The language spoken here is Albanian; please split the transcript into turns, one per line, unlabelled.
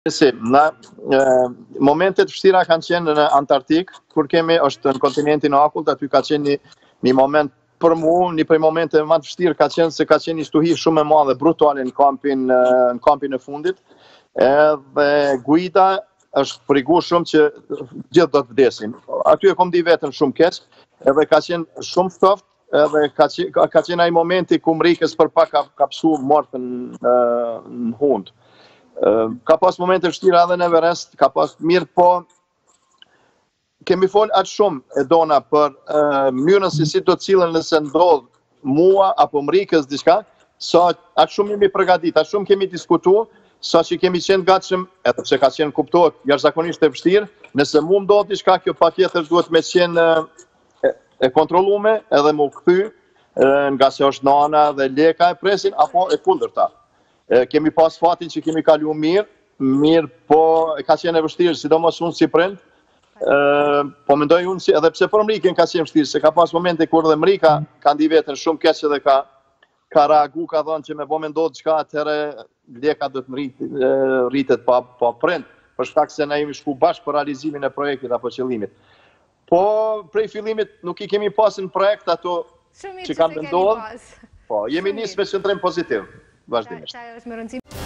Momentet vështira kanë qenë në Antarktik, kur është në kontinentin e akullt, aty ka qenë një moment për mua, një prej momente më të vështirë ka qenë se ka qenë një stuhi shumë e madhe, brutale në kampin e fundit, edhe Guida është frigu shumë që gjithë do të vdesin. Aty e kom di vetën shumë keq, edhe ka qenë shumë ftoft, edhe ka qenë ai momenti ku mrikës për pak ka pësu mortën në hund. Ka pas momente vështira edhe në Everest, ka pas mirë, po kemi folë atë shumë e dona për mënyrën se si do të cilën nëse ndodh mua apo mrikës diçka, sa atë shumë jemi përgatit, atë shumë kemi diskutu, sa që kemi qenë gatshëm, edhe pse ka qenë kuptohet jashtëzakonisht e vështirë, nëse mu ndodh diçka, kjo patjetër duhet me qenë e kontrollume edhe mu kthy, nga se është nana dhe leka e presin, apo e kundërta. Kemi pas fatin që kemi kalu mirë, po ka qenë e vështirë, sidomos unë si prind, po mendoj unë edhe pse për mrikën ka qenë vështirë, se ka pas momente kur dhe mrika ka ndi vetën shumë keq edhe ka reagu, ka thonë që me po me ndodhë qka atëherë leka do të rritet pa prind, për shkak se na jemi shku bashkë për realizimin e projektit apo qëllimit. Po prej fillimit nuk i kemi pasë në projekt ato që kanë ndodhë, po jemi nisë me qëndrim pozitiv. Vazhdimisht.